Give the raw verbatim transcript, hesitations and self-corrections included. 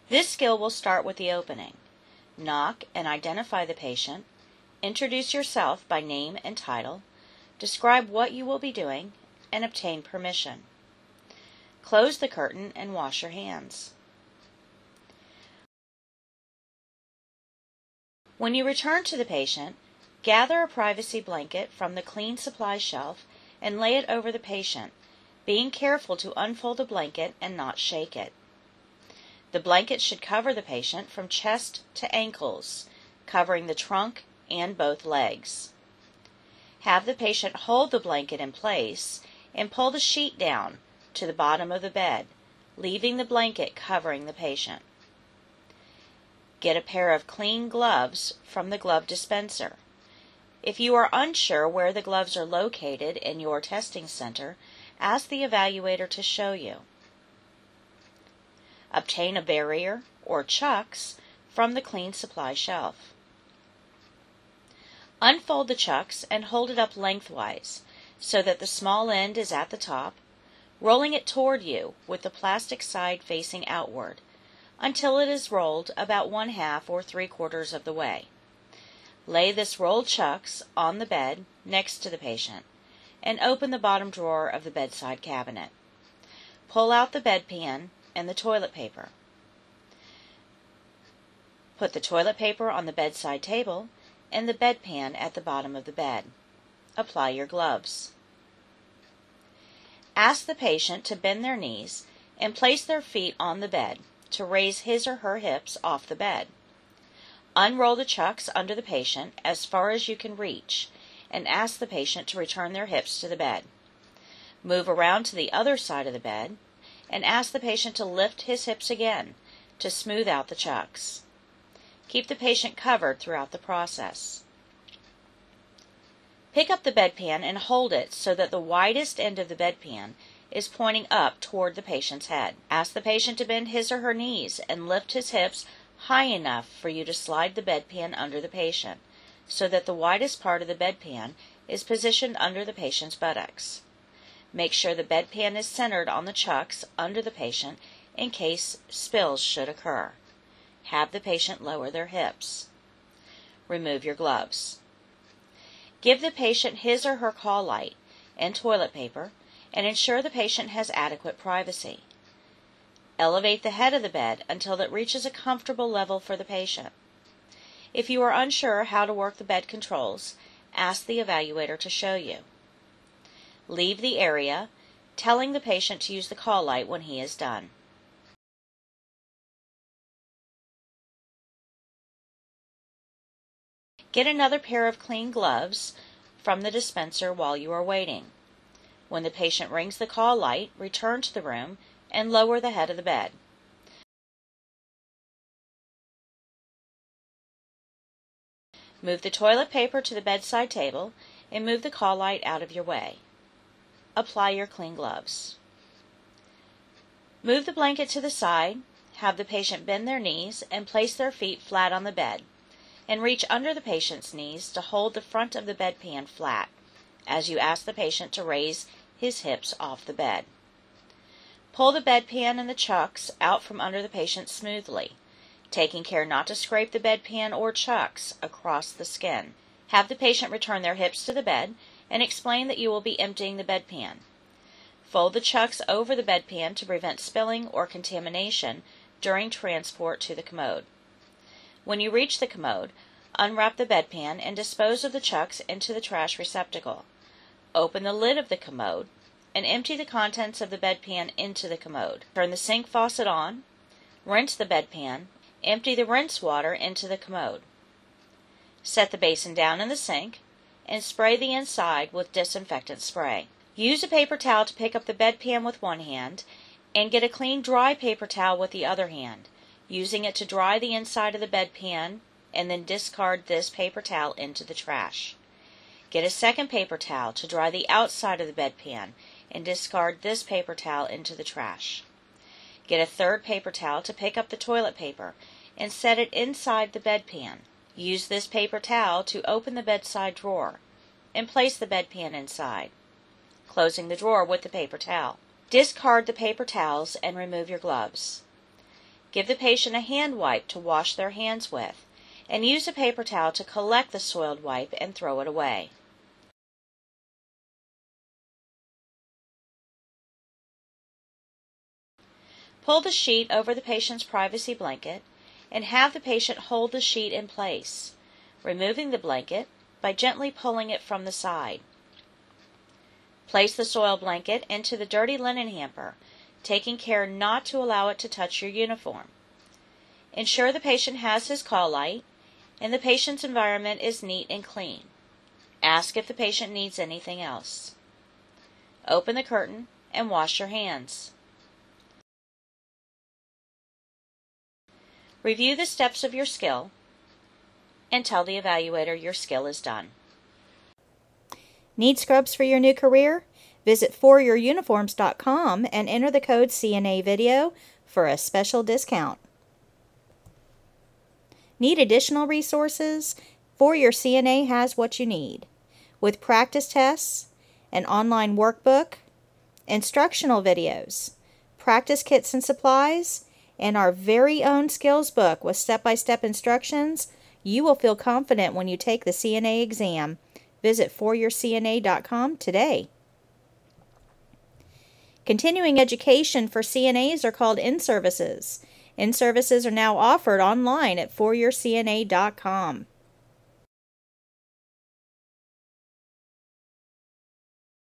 This skill will start with the opening. Knock and identify the patient. Introduce yourself by name and title. Describe what you will be doing and obtain permission. Close the curtain and wash your hands. When you return to the patient, gather a privacy blanket from the clean supply shelf and lay it over the patient, being careful to unfold the blanket and not shake it. The blanket should cover the patient from chest to ankles, covering the trunk and both legs. Have the patient hold the blanket in place and pull the sheet down to the bottom of the bed, leaving the blanket covering the patient. Get a pair of clean gloves from the glove dispenser. If you are unsure where the gloves are located in your testing center, ask the evaluator to show you. Obtain a barrier or chucks from the clean supply shelf. Unfold the chucks and hold it up lengthwise so that the small end is at the top, rolling it toward you with the plastic side facing outward until it is rolled about one half or three quarters of the way. Lay this rolled chucks on the bed next to the patient and open the bottom drawer of the bedside cabinet. Pull out the bedpan and the toilet paper. Put the toilet paper on the bedside table and the bedpan at the bottom of the bed. Apply your gloves. Ask the patient to bend their knees and place their feet on the bed to raise his or her hips off the bed. Unroll the chucks under the patient as far as you can reach and ask the patient to return their hips to the bed. Move around to the other side of the bed and ask the patient to lift his hips again to smooth out the chucks. Keep the patient covered throughout the process. Pick up the bedpan and hold it so that the widest end of the bedpan is pointing up toward the patient's head. Ask the patient to bend his or her knees and lift his hips high enough for you to slide the bedpan under the patient so that the widest part of the bedpan is positioned under the patient's buttocks. Make sure the bedpan is centered on the chucks under the patient in case spills should occur. Have the patient lower their hips. Remove your gloves. Give the patient his or her call light and toilet paper and ensure the patient has adequate privacy. Elevate the head of the bed until it reaches a comfortable level for the patient. If you are unsure how to work the bed controls, ask the evaluator to show you. Leave the area, telling the patient to use the call light when he is done. Get another pair of clean gloves from the dispenser while you are waiting. When the patient rings the call light, return to the room and lower the head of the bed. Move the toilet paper to the bedside table and move the call light out of your way. Apply your clean gloves. Move the blanket to the side, have the patient bend their knees and place their feet flat on the bed, and reach under the patient's knees to hold the front of the bedpan flat as you ask the patient to raise his hips off the bed. Pull the bedpan and the chucks out from under the patient smoothly, taking care not to scrape the bedpan or chucks across the skin. Have the patient return their hips to the bed and explain that you will be emptying the bedpan. Fold the chucks over the bedpan to prevent spilling or contamination during transport to the commode. When you reach the commode, unwrap the bedpan and dispose of the chucks into the trash receptacle. Open the lid of the commode and empty the contents of the bedpan into the commode. Turn the sink faucet on, rinse the bedpan, empty the rinse water into the commode. Set the basin down in the sink and spray the inside with disinfectant spray. Use a paper towel to pick up the bedpan with one hand and get a clean dry paper towel with the other hand, using it to dry the inside of the bedpan and then discard this paper towel into the trash. Get a second paper towel to dry the outside of the bedpan and discard this paper towel into the trash. Get a third paper towel to pick up the toilet paper and set it inside the bedpan. Use this paper towel to open the bedside drawer and place the bedpan inside, closing the drawer with the paper towel. Discard the paper towels and remove your gloves. Give the patient a hand wipe to wash their hands with, and use a paper towel to collect the soiled wipe and throw it away. Pull the sheet over the patient's privacy blanket and have the patient hold the sheet in place, removing the blanket by gently pulling it from the side. Place the soiled blanket into the dirty linen hamper, taking care not to allow it to touch your uniform. Ensure the patient has his call light and the patient's environment is neat and clean. Ask if the patient needs anything else. Open the curtain and wash your hands. Review the steps of your skill and tell the evaluator your skill is done. Need scrubs for your new career? Visit for your uniforms dot com and enter the code C N A video for a special discount. Need additional resources? For Your C N A has what you need. With practice tests, an online workbook, instructional videos, practice kits and supplies, and our very own skills book with step-by-step instructions, you will feel confident when you take the C N A exam. Visit for your C N A dot com today. Continuing education for C N As are called in-services. In-services are now offered online at for your C N A dot com.